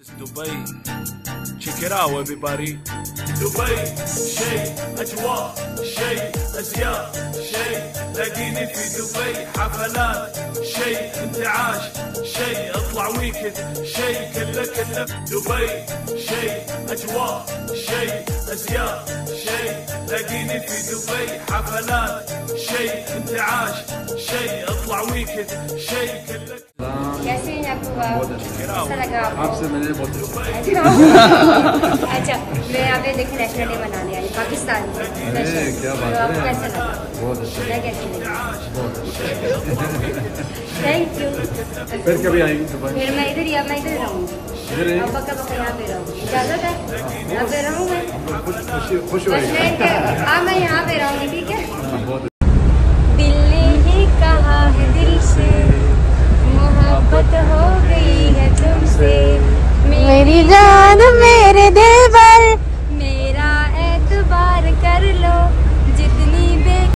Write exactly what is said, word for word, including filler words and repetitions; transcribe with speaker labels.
Speaker 1: دبي check it out everybody. دبي شيء أجواء شيء أزياء شيء لاقيني في دبي حفلات شيء انتعاش شيء اطلع ويكند شيء كله كله دبي شيء أجواء شيء أزياء شيء لاقيني في دبي حفلات شيء انتعاش شيء اطلع ويكند شيء كله.
Speaker 2: कैसे हैं आपको कैसा लगा
Speaker 3: आपसे मैंने बहुत
Speaker 2: अच्छा मैं यहाँ पे देखिए नेशनल डे मनाने आई पाकिस्तान में
Speaker 3: क्या बात है
Speaker 2: कैसा लगा
Speaker 3: बहुत अच्छा
Speaker 2: मैं कैसी लगी थैंक यू
Speaker 3: फिर कभी आएंगे दुबई
Speaker 2: फिर मैं इधर ही अब मैं इधर रहूँगी
Speaker 3: इधर
Speaker 2: अब पक्का पक्का यहाँ पे रहूँगी इजाज़त है यहाँ पे रहूँ मैं
Speaker 3: खुशी खुश
Speaker 2: बस
Speaker 3: होएगा
Speaker 2: मैं हाँ मैं यहाँ पे रहूँगी ठीक है
Speaker 3: बहुत
Speaker 2: दिल ने ही कहा है दिल से मोहब्बत हो गई है तुमसे मेरी जान मेरे दिल